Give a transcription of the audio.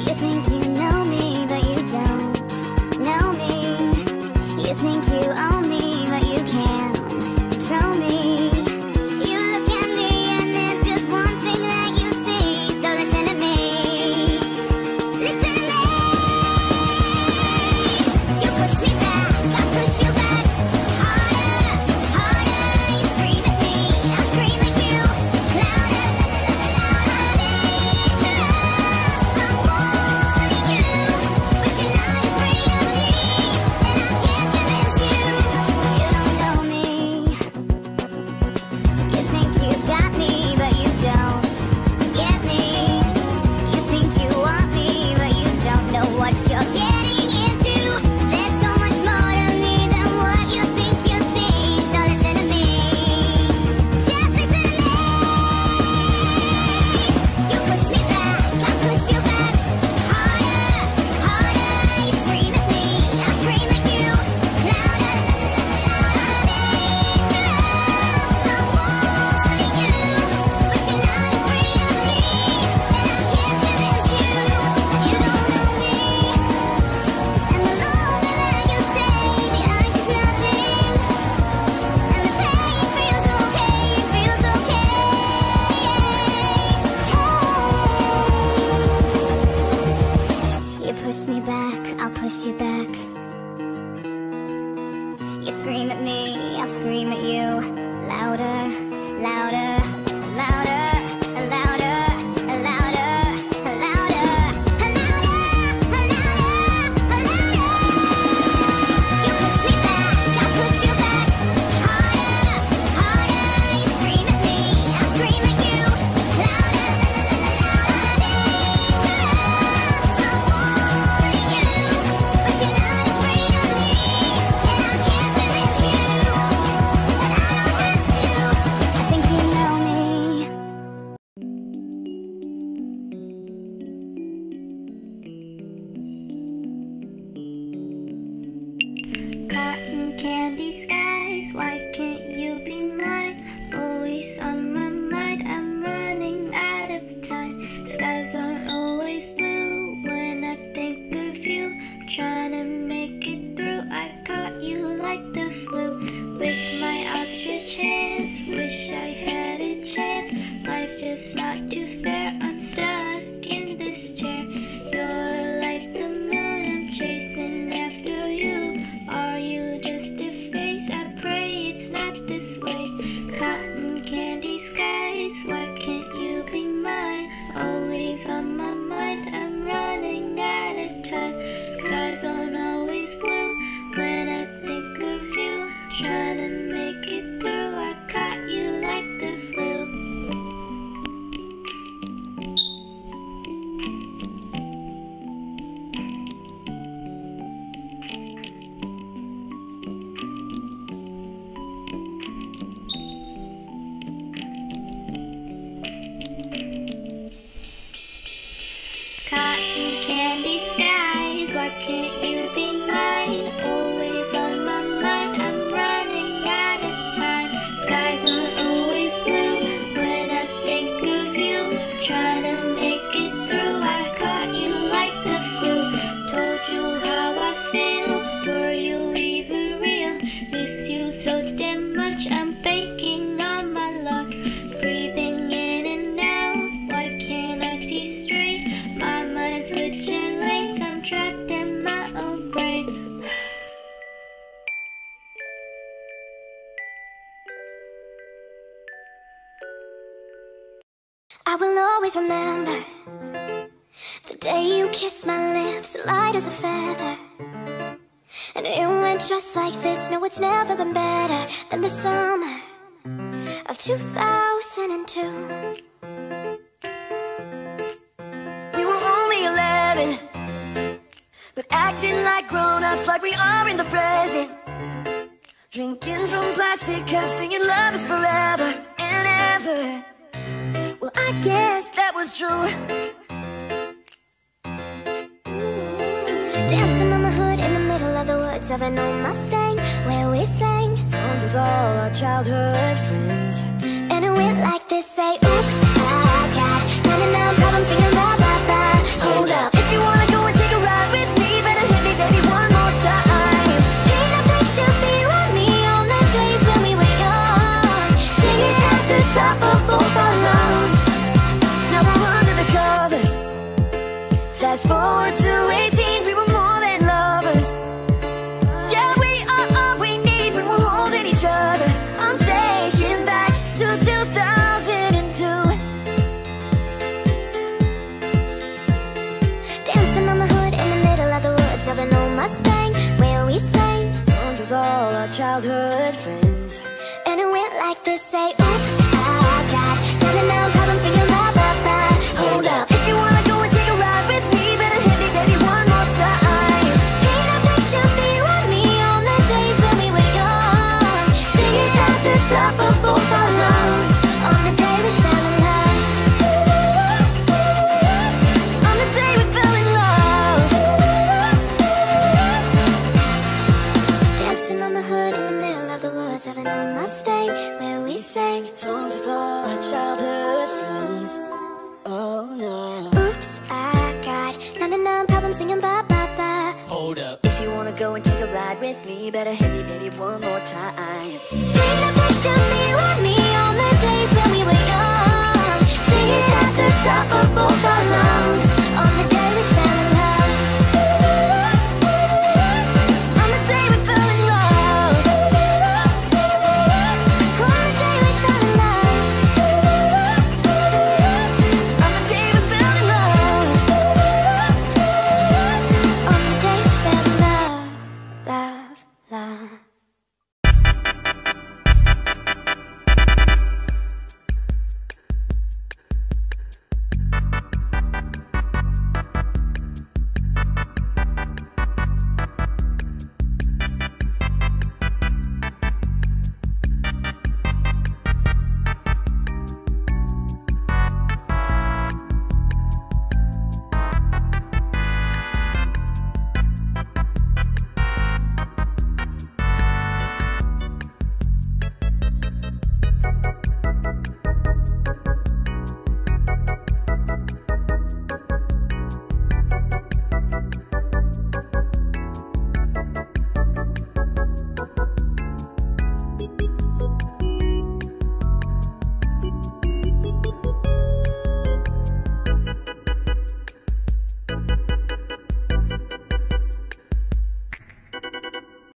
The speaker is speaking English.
You think you know me, but you don't know me. You think you own me, but you can't control me. You look at me and there's just one thing that you see. So listen to me. Listen to me. You push me back, I push you back. Harder, harder. You scream at me, I'll scream at you. Louder, louder. I'm warning you, but you're not afraid of me. And I can't convince you. You don't know me. You think you got me, but you don't get me. You think you want me, but you don't know what you're getting into. There's so much more to me than what you think you see. So listen to me. Just listen to me. You push me back, I push you back. Harder, harder. You scream at me, I'll scream at you. Louder, dangerous. I'm warning you, but you're not afraid of me. And I can't convince you. You don't know me. And the longer that you stay, the ice is melting. And the pain feels okay, it feels okay. You push me back, I'll push you back. You scream at me, I'll scream at you. Louder, louder, louder, louder, louder, louder, louder. You push me back, I'll push you back. Harder, harder. You scream at me, I'll scream at you. Louder, dangerous. I'm warning you, but you're not afraid of me. And I can't convince you, but I don't have to. I think you know me. Cotton candy skies, why can't you be mine? Always on my mind, I'm running out of time. Skies aren't always blue when I think of you. Trying to make it through, I caught you like the flu. With my outstretched hands, wish I had a chance. Life's just not too fair, I'm stuck in this chair. You're like the moon, I'm chasing after you. Are you just a face? I pray it's not this way. Cotton candy skies, why can't you be mine? Always on my mind, I'm running out of time. Skies aren't always blue when I think of you. Trying to make it through, I caught you like the flu. Cotton candy skies, why can't you be mine? Always on my mind, I'm running out of time. Skies aren't always blue when I think of you. Trying to make it through, I caught you like the flu. Told you how I feel, were you even real? Miss you so damn much, I'm faking on my luck. Breathing in and out, why can't I see straight? My mind's switching lanes, I'm trapped in my own brain. I will always remember the day you kissed my lips, light as a feather. And it went just like this. No, it's never been better than the summer of 2002. We were only 11, but acting like grown-ups, like we are in the present. Drinking from plastic cups, singing love is forever and ever. Well, I guess that was true. Dancing on the hood in the middle of the woods of an old Mustang, where we sang Songs with all our childhood friends. and it went like this. Say, oops, I got 99 problems singing blah, blah, blah. Hold up. If you top of both our lungs. Now we're under the covers. Fast forward to 18, we were more than lovers. Yeah, we are all we need when we're holding each other. I'm taking back to 2002. Dancing on the hood in the middle of the woods of an old Mustang, where we sang songs with all our childhood friends. and it went like this. Say, oops, I got 99 problems singing bye bye bye. Hold up. If you wanna go and take a ride with me, better hit me, baby, one more time. Paint a picture for you and me on the days when we were young, Singing at the top of both our lungs. on the day we fell in love. On the day we fell in love. Dancing on the hood in the middle of the woods of an old Mustang, where we sang Songs with all our childhood friends. Oh no. oops, I got 99 problems singing bye bye bye. Hold up. If you wanna go and take a ride with me, better hit me, baby, one more time. Paint a picture for you and me